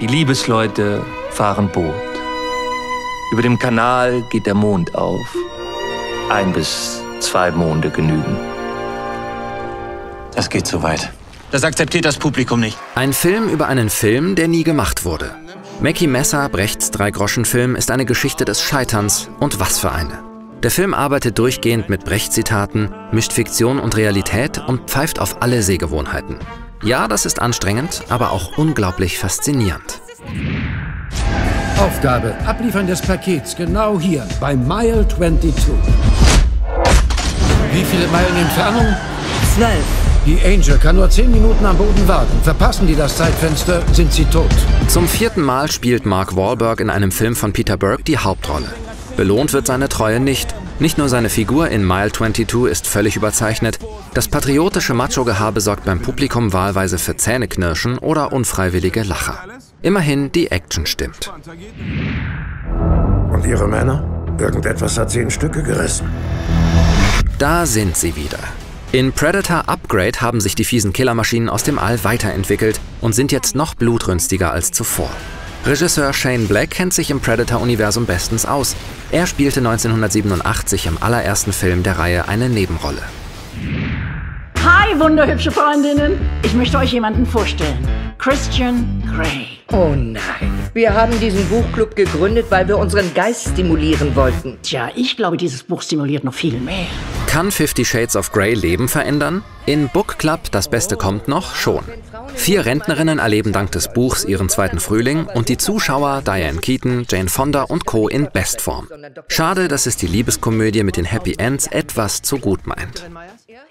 Die Liebesleute fahren Boot. Über dem Kanal geht der Mond auf. 1 bis 2 Monde genügen. Das geht zu weit. Das akzeptiert das Publikum nicht. Ein Film über einen Film, der nie gemacht wurde. Mackie Messer, Brechts Drei-Groschen-Film, ist eine Geschichte des Scheiterns, und was für eine. Der Film arbeitet durchgehend mit Brecht-Zitaten, mischt Fiktion und Realität und pfeift auf alle Sehgewohnheiten. Ja, das ist anstrengend, aber auch unglaublich faszinierend. Aufgabe: Abliefern des Pakets genau hier, bei Mile 22. Wie viele Meilen Entfernung? 12. Die Angel kann nur 10 Minuten am Boden warten. Verpassen die das Zeitfenster, sind sie tot. Zum 4. Mal spielt Mark Wahlberg in einem Film von Peter Berg die Hauptrolle. Belohnt wird seine Treue nicht. Nicht nur seine Figur in Mile 22 ist völlig überzeichnet, das patriotische Macho-Gehabe sorgt beim Publikum wahlweise für Zähneknirschen oder unfreiwillige Lacher. Immerhin, die Action stimmt. Und ihre Männer? Irgendetwas hat sie in Stücke gerissen. Da sind sie wieder. In Predator Upgrade haben sich die fiesen Killermaschinen aus dem All weiterentwickelt und sind jetzt noch blutrünstiger als zuvor. Regisseur Shane Black kennt sich im Predator-Universum bestens aus. Er spielte 1987 im allerersten Film der Reihe eine Nebenrolle. Hi, wunderhübsche Freundinnen. Ich möchte euch jemanden vorstellen. Christian Grey. Oh nein. Wir haben diesen Buchclub gegründet, weil wir unseren Geist stimulieren wollten. Tja, ich glaube, dieses Buch stimuliert noch viel mehr. Kann 50 Shades of Grey Leben verändern? In Book Club, das Beste kommt noch, schon. 4 Rentnerinnen erleben dank des Buchs ihren zweiten Frühling und die Zuschauer Diane Keaton, Jane Fonda und Co. in Bestform. Schade, dass es die Liebeskomödie mit den Happy Ends etwas zu gut meint.